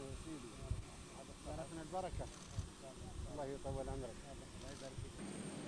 سيدي. باركنا البركة. الله يطول عمرك. الله يبارك فيك.